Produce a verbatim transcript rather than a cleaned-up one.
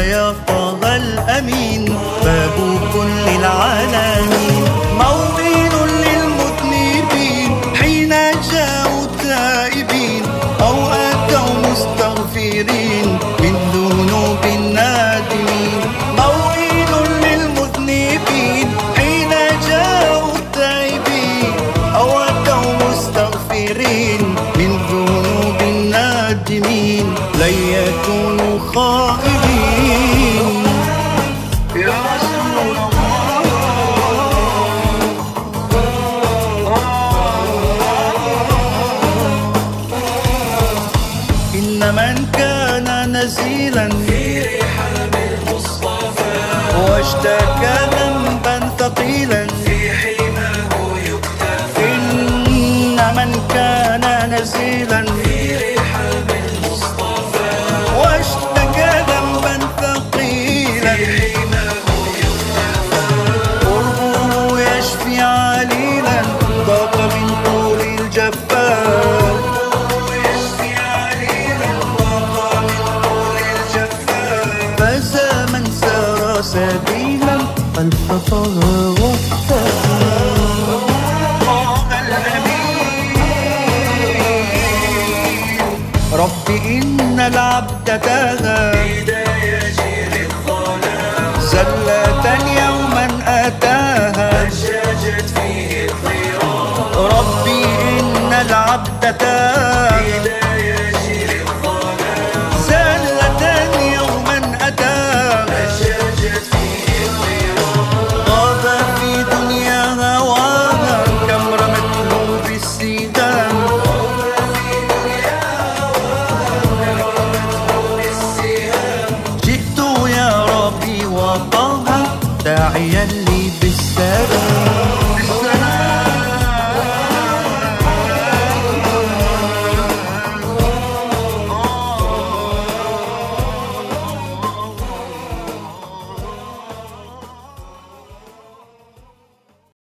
يا طه الأمين باب كل العالمين. موئل للمذنبين حين جاءوا التائبين أو أتوا مستغفرين من ذنوب النادمين. موئل للمذنبين حين جاءوا التائبين أو أتوا مستغفرين من ذنوب النادمين. لن يكونوا خائبين يا رسول الله. إن من كان نزيلا في رحاب المصطفى واشتكى ذنبا ثقيلا في حماه يكتفى. إن من كان نزيلا في رحاب المصطفى واشتكى ذنبا ثقيلا في حماه يكتفى. قربه يشفي عليلا ضاق من طول الجفاف. يشفي علينا الضاق من طول الجفاف. فزا من سار سبيلا خلف طه واختفى. طه الأمين رب إن العبد تاها بداية الظلام زلة يوما أتاها أجاجت فيه الضيرام. ربي إن العبد تاها بداية الظلام زلة يوما أتاها أجاجت فيه الضيرام. غاب في دنيا هواها كم رمته بالسهام. جئت يا ربي وطه داعيا لي بالسلام.